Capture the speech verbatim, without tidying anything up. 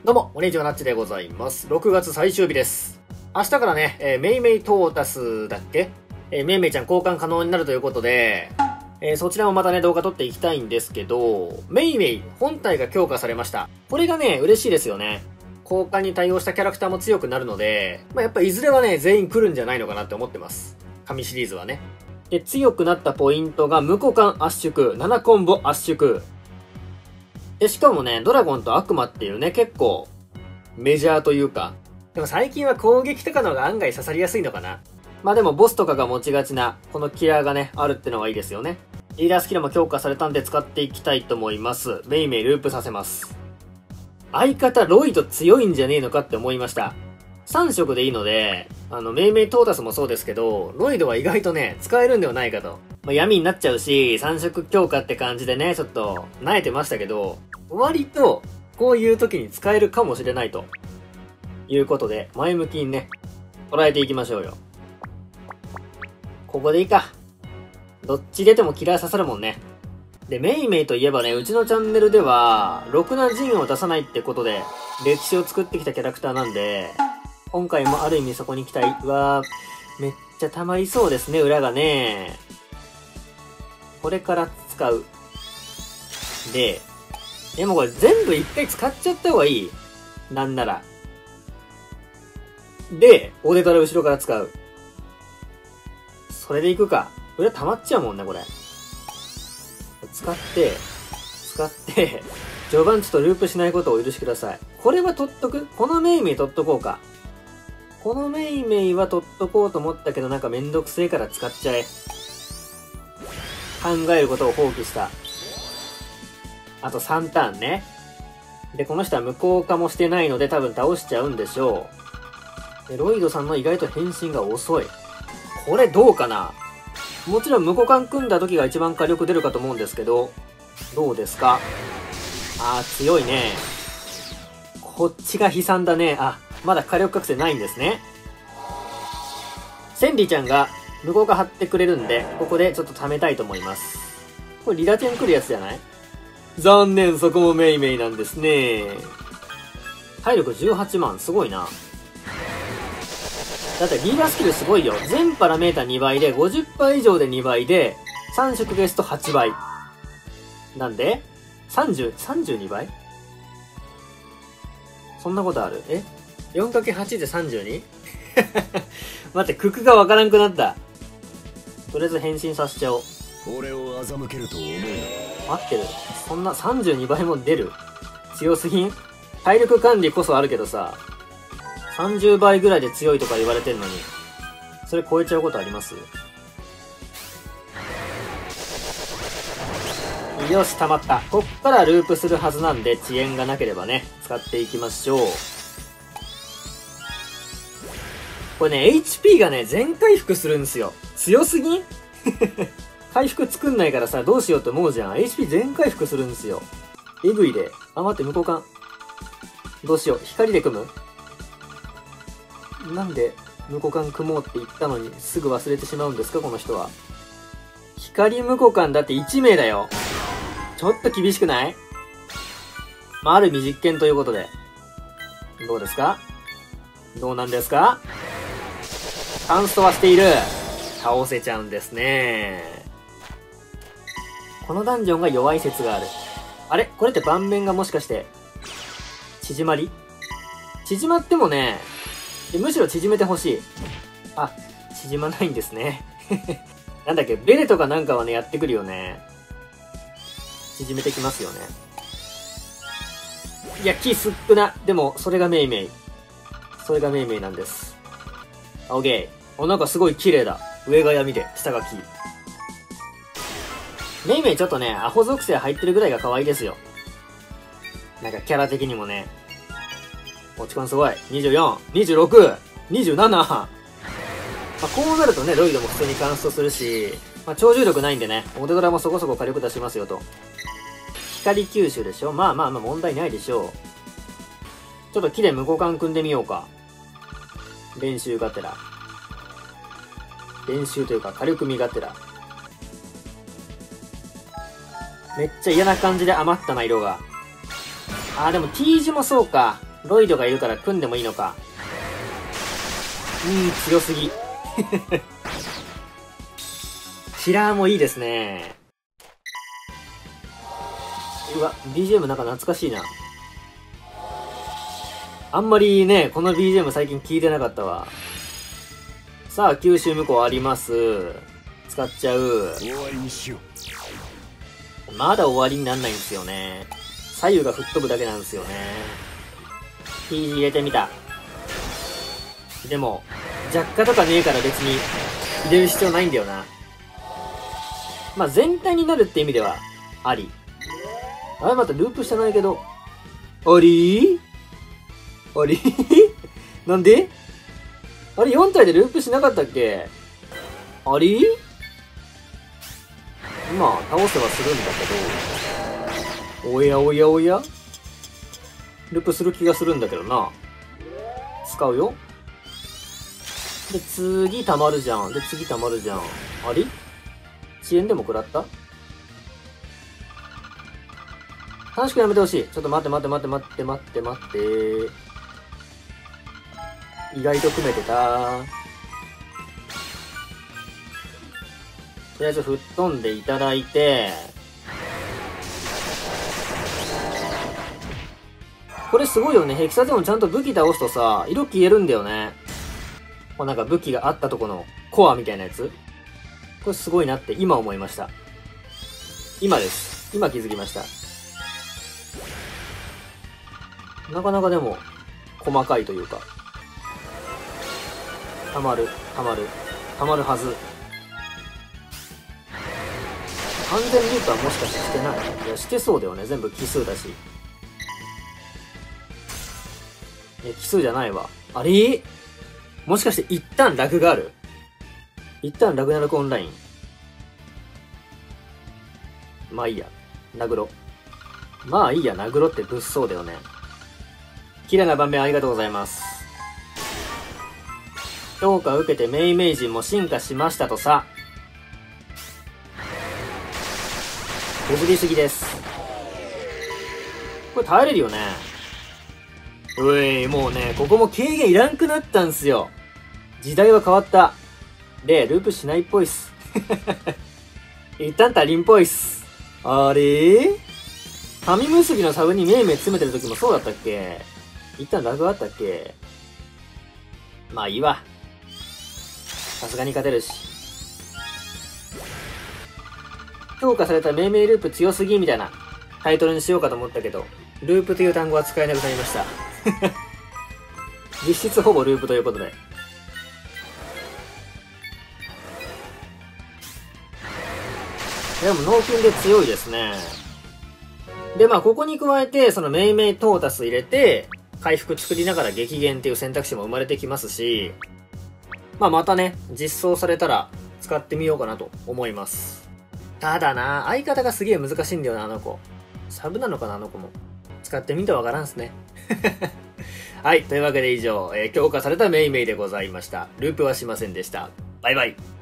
どうも、おにちはなっちでございます。ろくがつ最終日です。明日からね、えー、メイメイトータスだっけえー、メイメイちゃん交換可能になるということで、えー、そちらもまたね、動画撮っていきたいんですけど、メイメイ本体が強化されました。これがね、嬉しいですよね。交換に対応したキャラクターも強くなるので、まあ、やっぱいずれはね、全員来るんじゃないのかなって思ってます。神シリーズはね。で、強くなったポイントが、無股間圧縮、ななコンボ圧縮。で、しかもね、ドラゴンと悪魔っていうね、結構、メジャーというか。でも最近は攻撃とかの方が案外刺さりやすいのかな。まあでもボスとかが持ちがちな、このキラーがね、あるってのがいいですよね。リーダースキルも強化されたんで使っていきたいと思います。メイメイループさせます。相方、ロイド強いんじゃねえのかって思いました。さん色でいいので、あの、メイメイトータスもそうですけど、ロイドは意外とね、使えるんではないかと。まあ、闇になっちゃうし、さん色強化って感じでね、ちょっと、萎えてましたけど、割と、こういう時に使えるかもしれないと。いうことで、前向きにね、捉えていきましょうよ。ここでいいか。どっち出てもキラー刺さるもんね。で、メイメイといえばね、うちのチャンネルでは、ろくな陣を出さないってことで、歴史を作ってきたキャラクターなんで、今回もある意味そこに期待は、めっちゃ溜まりそうですね、裏がね。これから使う。で、でもこれ全部一回使っちゃった方がいい。なんなら。で、大手トラ後ろから使う。それでいくか。裏溜まっちゃうもんね、これ。使って、使って、序盤ちょっとループしないことをお許しください。これは取っとく？このメイメイ取っとこうか。このメイメイは取っとこうと思ったけどなんかめんどくせえから使っちゃえ。考えることを放棄した。あとさんターンね。で、この人は無効化もしてないので多分倒しちゃうんでしょう。で、ロイドさんの意外と変身が遅い。これどうかな？もちろん無股間組んだ時が一番火力出るかと思うんですけど、どうですか？あー、強いね。こっちが悲惨だね。あ、まだ火力覚醒ないんですね。センリちゃんが無効化貼ってくれるんで、ここでちょっと貯めたいと思います。これリラテン来るやつじゃない？残念、そこもメイメイなんですね。体力じゅうはちまん、すごいな。だってリーダースキルすごいよ。全パラメータにばいで、ごじゅっパー以上でにばいで、さん色ゲストはちばい。なんで ?さんじゅう、さんじゅうにばい？そんなことある？え ?よんかけはち で さんじゅうに？ 待って、ククがわからんくなった。とりあえず変身させちゃおう。 俺を欺けると思うな。待ってる。そんなさんじゅうにばいも出る？強すぎん？体力管理こそあるけどさ、さんじゅうばいぐらいで強いとか言われてんのに、それ超えちゃうことあります？よし、溜まった。こっからループするはずなんで、遅延がなければね、使っていきましょう。これね、エイチピー がね、全回復するんですよ。強すぎん？回復作んないからさ、どうしようと思うじゃん。エイチピー 全回復するんですよ。えぐいで。あ、待って、無効間。どうしよう。光で組む？なんで、無股間組もうって言ったのに、すぐ忘れてしまうんですか、この人は。光無股間だっていち名だよ。ちょっと厳しくない？まあ、ある意味実験ということで。どうですか？どうなんですか？カンストはしている。倒せちゃうんですね。このダンジョンが弱い説がある。あれ？これって盤面がもしかして、縮まり？縮まってもね、むしろ縮めてほしい。あ、縮まないんですね。なんだっけ、ベレとかなんかはね、やってくるよね。縮めてきますよね。いや、木すっくな。でも、それがメイメイ。それがメイメイなんです。オッケー。お、なんかすごい綺麗だ。上が闇で、下が木。メイメイちょっとね、アホ属性入ってるぐらいが可愛いですよ。なんかキャラ的にもね。落ち込んすごい。にじゅうよん、にじゅうろく、にじゅうなな。まあ、こうなるとね、ロイドも普通にカンストするし、まあ、超重力ないんでね、オデドラもそこそこ火力出しますよと。光吸収でしょ？まあまあまあ問題ないでしょう。ちょっと木で無股間組んでみようか。練習がてら。練習というか火力身がてら。めっちゃ嫌な感じで余ったな、色が。あーでも T 字もそうか。 ロイドがいるから組んでもいいのか。うん、強すぎ。キラーもいいですね。うわ、ビージーエム なんか懐かしいな。あんまりね、この ビージーエム 最近聞いてなかったわ。さあ、九州向こうあります。使っちゃう。 終わりにしよう。まだ終わりになんないんですよね。左右が吹っ飛ぶだけなんですよね。ピージー 入れてみた。でも、弱化とかねえから別に入れる必要ないんだよな。まあ、全体になるって意味では、あり。あれまたループしてないけど。ありーありなんであれよん体でループしなかったっけありまあ、倒せはするんだけど。おやおやおやループする気がするんだけどな。使うよ。で、次溜まるじゃん。で、次溜まるじゃん。あり遅延でも食らった？楽しくやめてほしい。ちょっと待って待って待って待って待って待って。意外と組めてた。とりあえず吹っ飛んでいただいて。これすごいよね。ヘキサゼオンちゃんと武器倒すとさ、色消えるんだよね。こうなんか武器があったとこのコアみたいなやつ。これすごいなって今思いました。今です。今気づきました。なかなかでも細かいというか。たまる、たまる、たまるはず。完全ループはもしかしてしてない？いや、してそうだよね。全部奇数だし。え、奇数じゃないわ。あれ？もしかして一旦ラグがある？一旦ラグナロクオンライン。まあいいや。殴ろ。まあいいや、殴ろって物騒だよね。綺麗な盤面ありがとうございます。評価を受けてメイメイジンも進化しましたとさ。削りすぎです。これ耐えれるよね。うい、もうね、ここも軽減いらんくなったんすよ。時代は変わった。で、ループしないっぽいっす。一旦足りんっぽいっす。あれ紙結びのサブにメイメイ詰めてる時もそうだったっけ？一旦ラグあったっけ？まあいいわ。さすがに勝てるし。評価されたメイメイループ強すぎみたいなタイトルにしようかと思ったけど、ループという単語は使えなくなりました。実質ほぼループということで。でも脳筋で強いですね。で、まあここに加えて、そのメイメイトータス入れて、回復作りながら激減っていう選択肢も生まれてきますし、まあまたね、実装されたら使ってみようかなと思います。ただな、相方がすげえ難しいんだよな、あの子。サブなのかな、あの子も。使ってみてわからんすね。はい、というわけで以上、えー、強化されたメイメイでございました。ループはしませんでした。バイバイ。